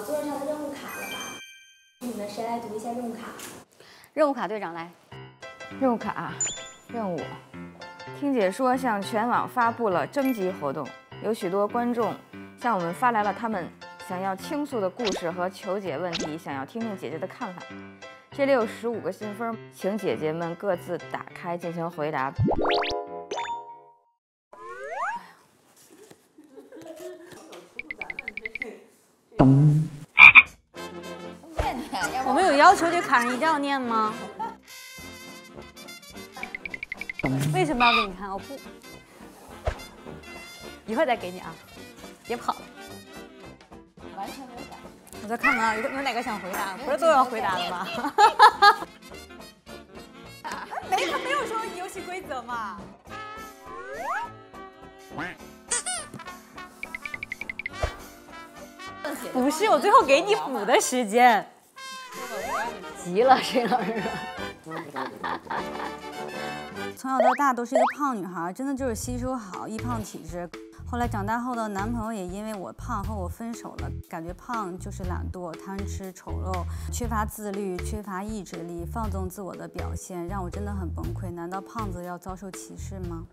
多人查到任务卡了吧？你们谁来读一下任务卡？ 任务卡队长来。 任务卡，任务。听解说向全网发布了征集活动，有许多观众向我们发来了他们想要倾诉的故事和求解问题，想要听听姐姐的看法。这里有15个信封，请姐姐们各自打开进行回答。 我们有要求这卡上一定要念吗？为什么要给你看？我不，一会儿再给你啊，别跑了。完全没有感觉。我再看看啊，有哪个想回答？不是都要回答的吗？他没有说游戏规则嘛。不是，我最后给你补的时间。急了，沈老师。从小到大都是一个胖女孩，真的就是吸收好，易胖体质。后来长大后的男朋友也因为我胖和我分手了，感觉胖就是懒惰、贪吃、丑陋、缺乏自律、缺乏意志力、放纵自我的表现，让我真的很崩溃。难道胖子要遭受歧视吗？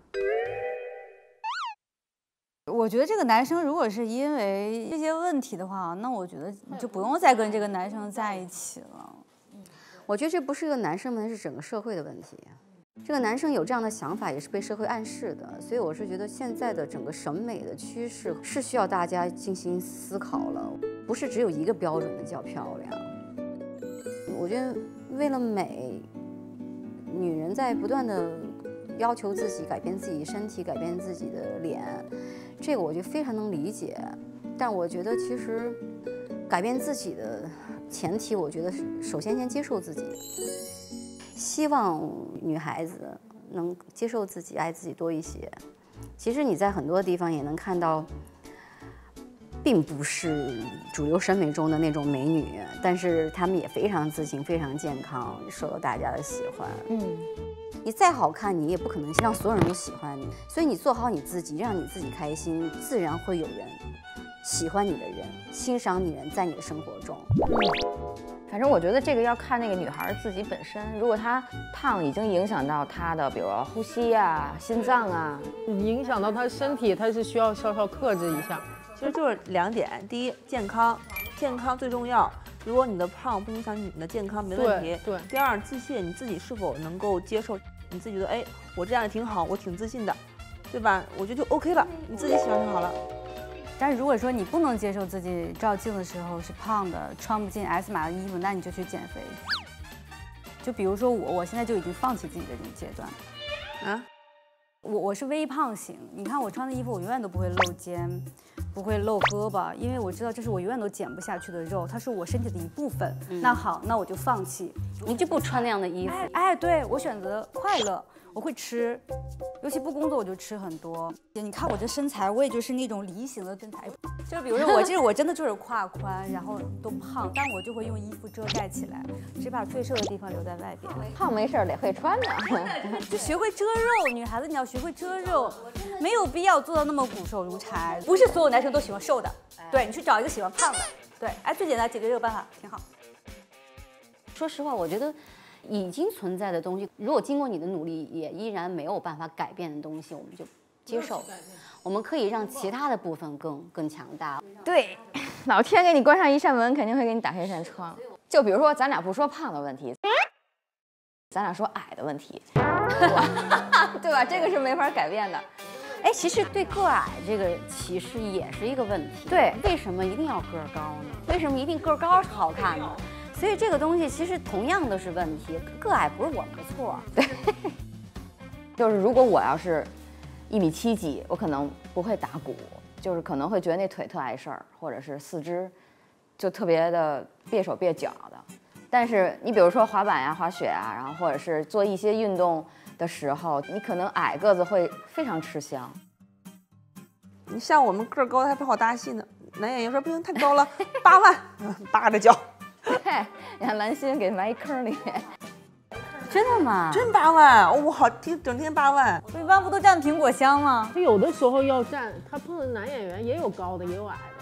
我觉得这个男生如果是因为这些问题的话，那我觉得你就不用再跟这个男生在一起了。 我觉得这不是一个男生问题，是整个社会的问题。这个男生有这样的想法，也是被社会暗示的。所以我是觉得现在的整个审美的趋势是需要大家进行思考了，不是只有一个标准的叫漂亮。我觉得为了美，女人在不断的要求自己改变自己身体，改变自己的脸，这个我就非常能理解。但我觉得其实改变自己的前提，我觉得首先接受自己。希望女孩子能接受自己，爱自己多一些。其实你在很多地方也能看到，并不是主流审美中的那种美女，但是她们也非常自信，非常健康，受到大家的喜欢。你再好看，你也不可能让所有人都喜欢你，所以你做好你自己，让你自己开心，自然会有人喜欢你的人，欣赏你的人在你的生活中。 反正我觉得这个要看那个女孩自己本身，如果她胖已经影响到她的，比如说呼吸啊、心脏啊， 影响到她身体，她是需要稍稍克制一下。 其实就是2点，第一，健康，健康最重要。如果你的胖不影响你的健康，没问题。 对。 第二，自信，你自己是否能够接受？你自己觉得，哎，我这样也挺好，我挺自信的，对吧？我觉得就 OK 了，你自己喜欢就好了。 但是如果说你不能接受自己照镜的时候是胖的，穿不进 S 码的衣服，那你就去减肥。就比如说我现在就已经放弃自己的这种阶段。啊？我是微胖型，你看我穿的衣服，我永远都不会露肩，不会露胳膊，因为我知道这是我永远都减不下去的肉，它是我身体的一部分。那好，那我就放弃， 你就不穿那样的衣服。 哎，对，我选择快乐。我会吃，尤其不工作我就吃很多。你看我这身材，我也就是那种梨形的身材，就比如说我真的就是胯宽，然后都胖，但我就会用衣服遮盖起来，只把最瘦的地方留在外边。 胖没事得会穿的， 就学会遮肉。女孩子你要学会遮肉，没有必要做到那么骨瘦如柴。不是所有男生都喜欢瘦的，对你去找一个喜欢胖的。对，哎，最简单解决这个办法挺好。 说实话，我觉得已经存在的东西，如果经过你的努力也依然没有办法改变的东西，我们就接受。我们可以让其他的部分更强大。 对，老天给你关上一扇门，肯定会给你打开一扇窗。就比如说，咱俩不说胖的问题，咱俩说矮的问题，对吧？这个是没法改变的。 哎，其实对个矮这个歧视也是一个问题。 对， 为什么一定要个儿高呢？为什么一定个儿高是好看呢？所以这个东西其实同样都是问题，个矮不是我们的错。 对，就是如果我要是1.7米几，我可能不会打鼓，就是可能会觉得那腿特碍事儿，或者是四肢就特别的别手别脚的。但是你比如说滑板呀、滑雪啊，然后或者是做一些运动的时候，你可能矮个子会非常吃香。 你像我们个儿高还不好搭戏呢，男演员说不行太高了，8万，扒着脚。 对，你看蓝心给埋一坑里。 真的吗？ 真8万，哇，整天8万。 一般不都蘸苹果香吗？ 他有的时候要蘸，他碰到男演员也有高的，也有矮的。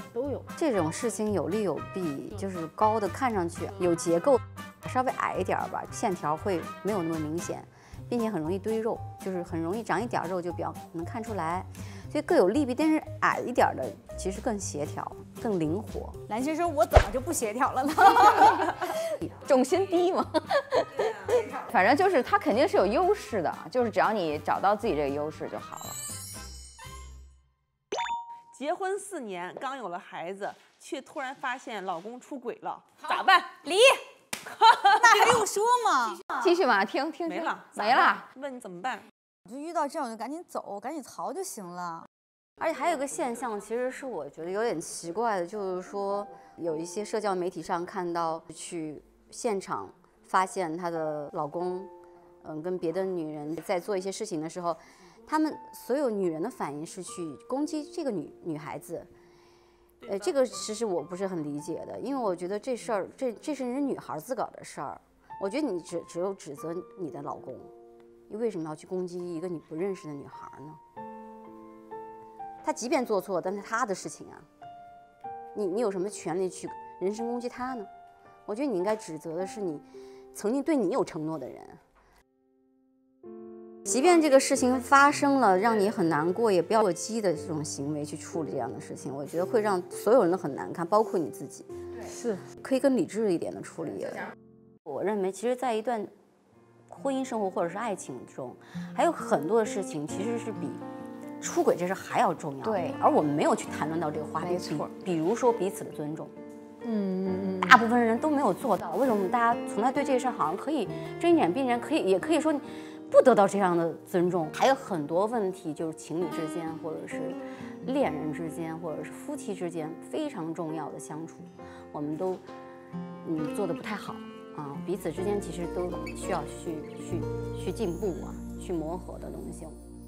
都有。 这种事情有利有弊，就是高的看上去有结构，稍微矮一点吧，线条会没有那么明显，并且很容易堆肉，就是很容易长一点肉就比较能看出来，所以各有利弊。但是矮一点的其实更协调、更灵活。 蓝先生，我怎么就不协调了呢？ 重心低嘛。反正就是他肯定是有优势的，就是只要你找到自己这个优势就好了。 结婚4年，刚有了孩子，却突然发现老公出轨了，咋办？ 离，那还用说吗？ 继续往下听，听没了， 没了。 问你怎么办？ 就遇到这种就赶紧走，赶紧逃就行了。 而且还有一个现象，其实是我觉得有点奇怪的，就是说有一些社交媒体上看到去现场发现她的老公，跟别的女人在做一些事情的时候，他们所有女人的反应是去攻击这个女孩子。这个其实我不是很理解的，因为我觉得这事儿，这是人女孩自个儿的事儿。我觉得你只有指责你的老公，你为什么要去攻击一个你不认识的女孩呢？他即便做错，但是他的事情啊，你有什么权利去人身攻击他呢？我觉得你应该指责的是你曾经对你有承诺的人。即便这个事情发生了，让你很难过，也不要过激的这种行为去处理这样的事情，我觉得会让所有人都很难看，包括你自己。 是， 可以更理智一点的处理。我认为，其实，在一段婚姻生活或者是爱情中，还有很多的事情其实是比出轨这事还要重要。 对， 而我们没有去谈论到这个话题。 没错， 比如说彼此的尊重。大部分人都没有做到。为什么大家从来对这事儿好像可以睁一眼闭一眼，也可以说不得到这样的尊重？还有很多问题，就是情侣之间，或者是恋人之间，或者是夫妻之间非常重要的相处，我们都做得不太好啊。彼此之间其实都需要去进步啊，去磨合的东西。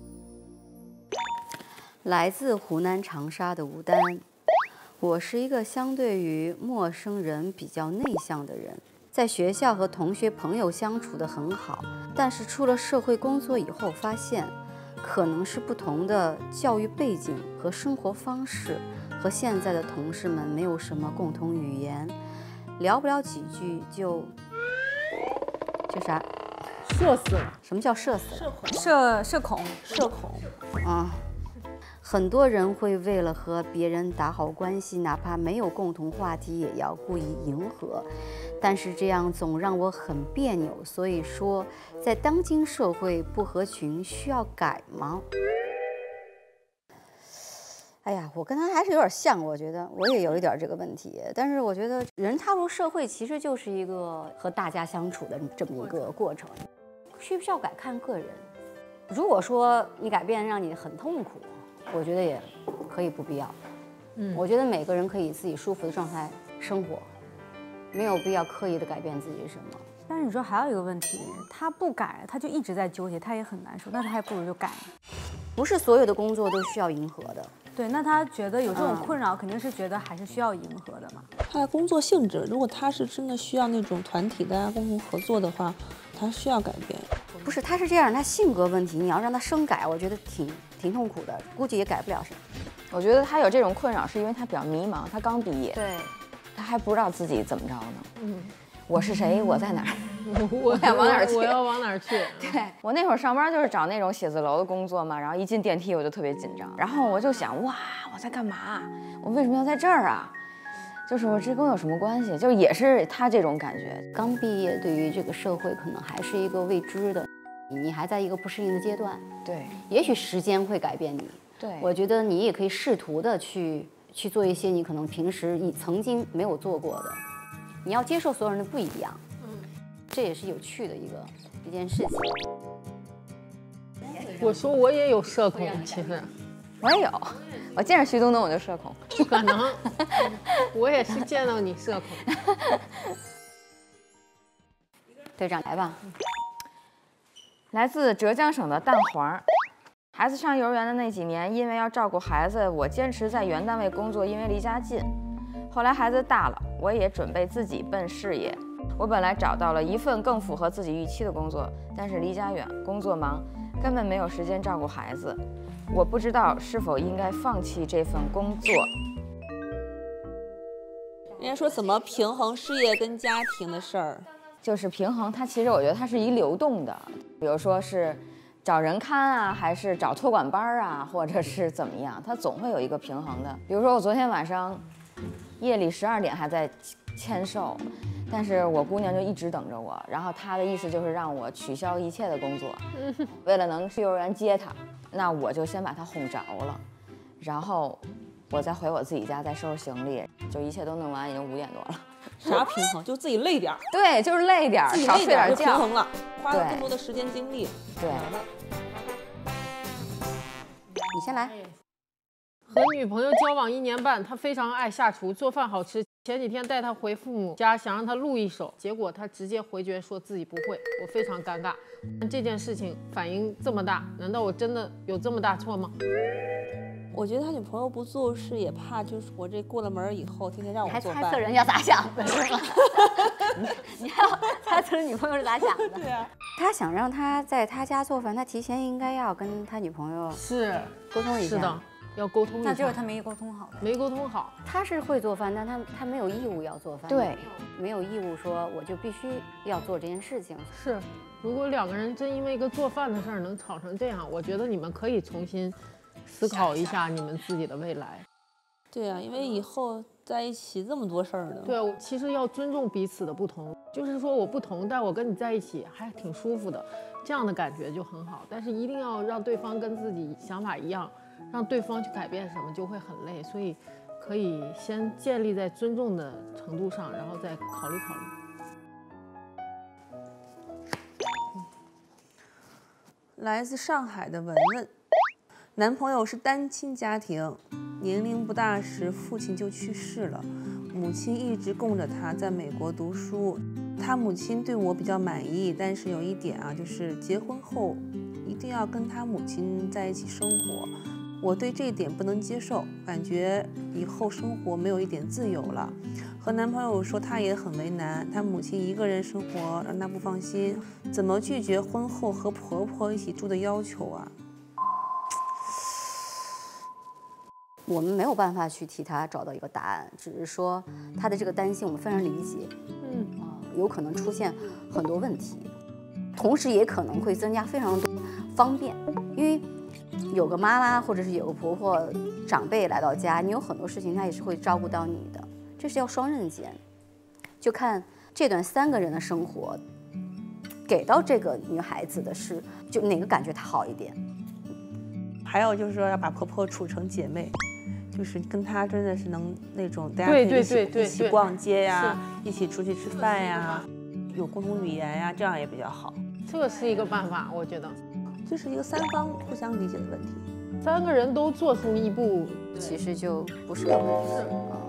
来自湖南长沙的吴丹。我是一个相对于陌生人比较内向的人，在学校和同学朋友相处得很好，但是出了社会工作以后发现，可能是不同的教育背景和生活方式，和现在的同事们没有什么共同语言，聊不了几句就啥？ 社死了。 什么叫社死？ 社恐。 啊。很多人会为了和别人打好关系，哪怕没有共同话题，也要故意迎合，但是这样总让我很别扭。所以说，在当今社会，不合群需要改吗？哎呀，我跟他还是有点像，我觉得我也有一点这个问题。但是我觉得人踏入社会，其实就是一个和大家相处的这么一个过程，需不需要改看个人。如果说你改变让你很痛苦，我觉得也可以不必要。我觉得每个人可以以自己舒服的状态生活，没有必要刻意的改变自己什么。 但是你说还有一个问题，他不改，他就一直在纠结，他也很难受，那他还不如就改。 不是所有的工作都需要迎合的。 对，那他觉得有这种困扰，肯定是觉得还是需要迎合的嘛。 他的工作性质，如果他是真的需要那种团体大家共同合作的话，他需要改变。 不是，他是这样，他性格问题，你要让他生改，我觉得挺痛苦的，估计也改不了什么。 我觉得他有这种困扰，是因为他比较迷茫，他刚毕业， 对， 他还不知道自己怎么着呢。我是谁？我在哪儿？ 我想往哪儿去？ 我要往哪儿去？ 对，我那会儿上班就是找那种写字楼的工作嘛，然后一进电梯我就特别紧张，然后我就想，哇，我在干嘛？我为什么要在这儿啊？就是我这跟我有什么关系？就也是他这种感觉。 刚毕业，对于这个社会可能还是一个未知的，你还在一个不适应的阶段。 对， 也许时间会改变你。 对， 我觉得你也可以试图的去做一些你可能平时你曾经没有做过的。你要接受所有人的不一样，这也是有趣的一件事情。 我说我也有社恐，其实我也有，我见着徐冬冬我就社恐。 不可能，我也是见到你社恐。 队长来吧。 来自浙江省的蛋黄。孩子上幼儿园的那几年，因为要照顾孩子，我坚持在原单位工作，因为离家近。后来孩子大了，我也准备自己奔事业。我本来找到了一份更符合自己预期的工作，但是离家远，工作忙，根本没有时间照顾孩子。我不知道是否应该放弃这份工作。 人家说怎么平衡事业跟家庭的事儿， 就是平衡，它其实我觉得它是一流动的，比如说是找人看啊，还是找托管班啊，或者是怎么样，它总会有一个平衡的。比如说我昨天晚上夜里12点还在签售，但是我姑娘就一直等着我，然后她的意思就是让我取消一切的工作，为了能去幼儿园接她，那我就先把她哄着了，然后我再回我自己家再收拾行李，就一切都弄完，已经5点多了。 啥平衡？就自己累点儿， 对，就是累点儿，少睡点就平觉。 衡了，花了更多的时间精力。 对， 你先来。 和女朋友交往1年半，他非常爱下厨，做饭好吃。前几天带他回父母家，想让他录一手，结果他直接回绝说自己不会，我非常尴尬。这件事情反应这么大，难道我真的有这么大错吗？ 我觉得他女朋友不做事也怕，就是我这过了门以后，天天让我做饭。 猜测人家咋想的是吗？你还要猜测女朋友是咋想的？ 对啊， 他想让他在他家做饭，他提前应该要跟他女朋友是沟通一下。 是的，要沟通一下。 那就是他没沟通好呗。 没沟通好。 他是会做饭，但他没有义务要做饭。 对， 没有义务说我就必须要做这件事情。 是，如果2个人真因为一个做饭的事儿能吵成这样，我觉得你们可以重新思考一下你们自己的未来。 对啊，因为以后在一起这么多事儿呢。 对，其实要尊重彼此的不同，就是说我不同，但我跟你在一起还挺舒服的，这样的感觉就很好。但是一定要让对方跟自己想法一样，让对方去改变什么就会很累，所以可以先建立在尊重的程度上，然后再考虑考虑。 来自上海的文文，男朋友是单亲家庭，年龄不大时父亲就去世了，母亲一直供着他在美国读书。他母亲对我比较满意，但是有一点啊，就是结婚后一定要跟他母亲在一起生活。我对这一点不能接受，感觉以后生活没有一点自由了。和男朋友说他也很为难，他母亲一个人生活让他不放心，怎么拒绝婚后和婆婆一起住的要求啊？ 我们没有办法去替他找到一个答案，只是说他的这个担心我们非常理解。有可能出现很多问题，同时也可能会增加非常多方便，因为有个妈妈或者是有个婆婆长辈来到家，你有很多事情他也是会照顾到你的，这是要双刃剑。就看这段3个人的生活，给到这个女孩子的是就哪个感觉她好一点。 还有就是说要把婆婆处成姐妹，就是跟她真的是能那种大家可以一起逛街呀，一起出去吃饭呀，有共同语言呀，这样也比较好。 这个是一个办法，我觉得这是一个3方互相理解的问题。 3个人都做出一步， 其实就不是个问题。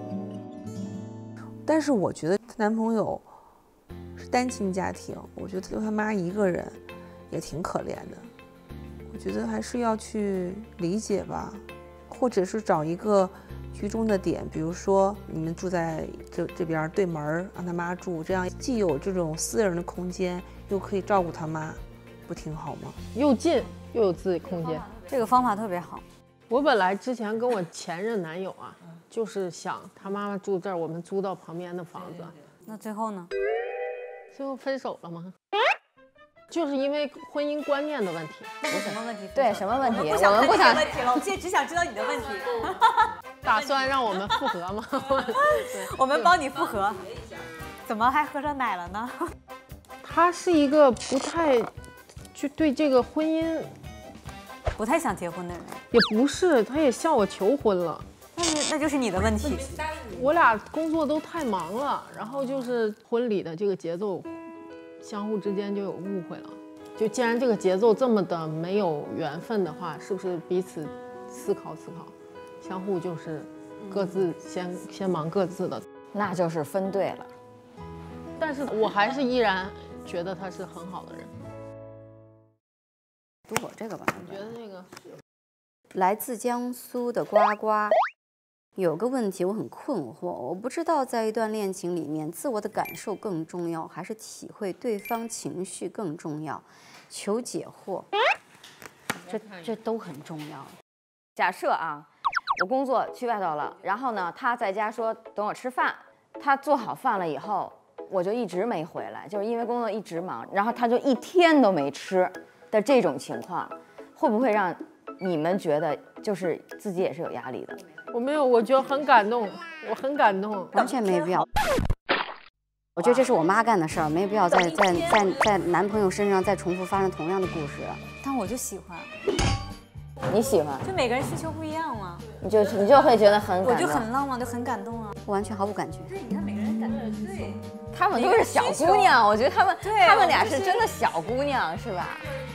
但是我觉得她男朋友是单亲家庭，我觉得就他妈一个人也挺可怜的。我觉得还是要去理解吧，或者是找一个居中的点，比如说你们住在这边对门，让他妈住，这样既有这种私人的空间，又可以照顾他妈，不挺好吗？ 又近又有自己空间， 这个方法特别好。 我本来之前跟我前任男友啊，就是想他妈妈住这儿，我们租到旁边的房子。 那最后呢？ 最后分手了吗？就是因为婚姻观念的问题。 那是什么问题？ 对，什么问题？我们不想问题了，我们现在只想知道你的问题。 打算让我们复合吗？ 我们帮你复合。怎么还喝上奶了呢？ 他是一个不太就对这个婚姻不太想结婚的人， 也不是，他也向我求婚了。 那就是你的问题。 我俩工作都太忙了，然后就是婚礼的这个节奏，相互之间就有误会了。就既然这个节奏这么的没有缘分的话，是不是彼此思考思考，相互就是各自先忙各自的， 那就是分对了。 但是我还是依然觉得他是很好的人。 读我这个吧， 我觉得这个来自江苏的呱呱，有个问题我很困惑，我不知道在一段恋情里面，自我的感受更重要，还是体会对方情绪更重要？求解惑。这都很重要。 假设啊，我工作去外头了，然后呢，他在家说等我吃饭， 他做好饭了以后，我就一直没回来，就是因为工作一直忙，然后他就一天都没吃的这种情况，会不会让你们觉得就是自己也是有压力的？ 我没有，我觉得很感动，我很感动， 完全没必要。我觉得这是我妈干的事儿，没必要在男朋友身上再重复发生同样的故事。 但我就喜欢， 你喜欢？ 就每个人需求不一样嘛。 你就会觉得很感动， 我就很浪漫，就很感动啊。 我完全毫无感觉。 对，你看每个人感觉对， 他们都是小姑娘，我觉得他们俩是真的小姑娘，是吧？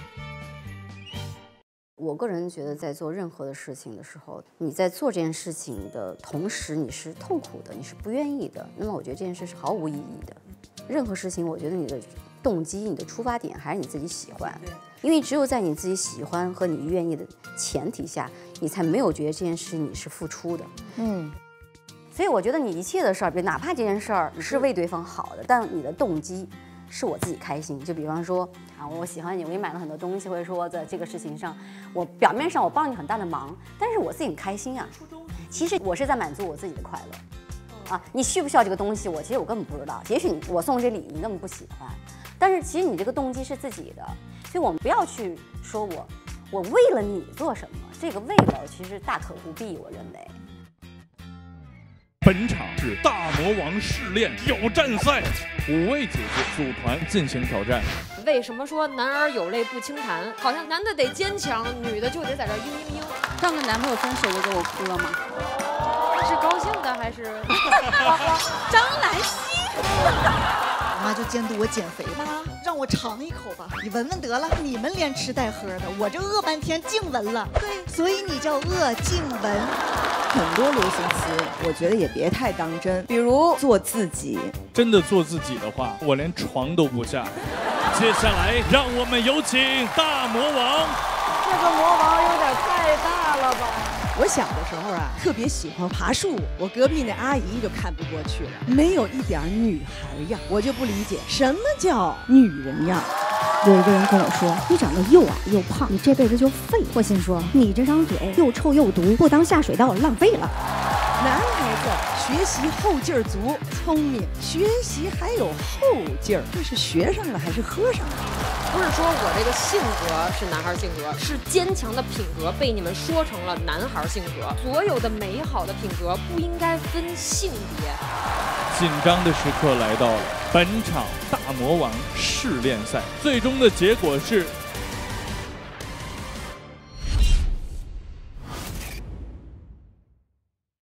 我个人觉得，在做任何的事情的时候，你在做这件事情的同时，你是痛苦的，你是不愿意的，那么我觉得这件事是毫无意义的。任何事情，我觉得你的动机、你的出发点还是你自己喜欢，因为只有在你自己喜欢和你愿意的前提下，你才没有觉得这件事你是付出的。所以我觉得你一切的事儿，哪怕这件事儿是为对方好的，但你的动机是我自己开心。就比方说啊，我喜欢你，我给你买了很多东西，或者说在这个事情上，我表面上我帮你很大的忙，但是我自己很开心啊。其实我是在满足我自己的快乐。啊，你需不需要这个东西？其实我根本不知道。也许我送这礼你根本不喜欢，但是其实你这个动机是自己的，所以我们不要去说我为了你做什么，这个为了其实大可不必，我认为。 本场是大魔王试炼挑战赛，5位姐姐组团进行挑战。 为什么说男儿有泪不轻弹？好像男的得坚强，女的就得在这嘤嘤嘤。 上个男朋友分手就给我哭了吗？ 是高兴的还是？ 张兰溪， 我妈就监督我减肥，妈让我尝一口吧，你闻闻得了，你们连吃带喝的，我这饿半天净闻了，对，所以你叫恶静闻。 很多流行词，我觉得也别太当真，比如做自己。 真的做自己的话，我连床都不下。接下来，让我们有请大魔王。 这个魔王有点太大了吧？ 我小的时候啊，特别喜欢爬树，我隔壁那阿姨就看不过去了，没有一点女孩样，我就不理解什么叫女人样。 有一个人跟我说，你长得又矮又胖，你这辈子就废。我心说，你这张嘴又臭又毒，不当下水道浪费了。 男孩子学习后劲儿足，聪明，学习还有后劲儿，这是学上了还是喝上了？ 不是说我这个性格是男孩性格，是坚强的品格被你们说成了男孩性格。所有的美好的品格不应该分性别。 紧张的时刻来到了，本场大魔王试炼赛，最终的结果是